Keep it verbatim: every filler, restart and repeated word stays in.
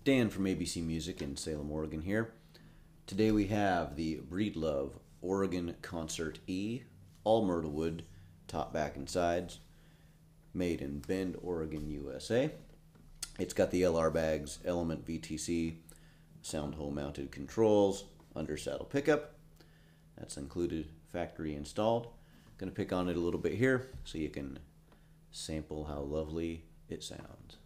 Dan from A B C Music in Salem, Oregon here. Today we have the Breedlove Oregon Concert E, all Myrtlewood, top, back, and sides, made in Bend, Oregon, U S A. It's got the L R bags, Element V T C, sound hole mounted controls, under saddle pickup. That's included factory installed. Going to pick on it a little bit here so you can sample how lovely it sounds.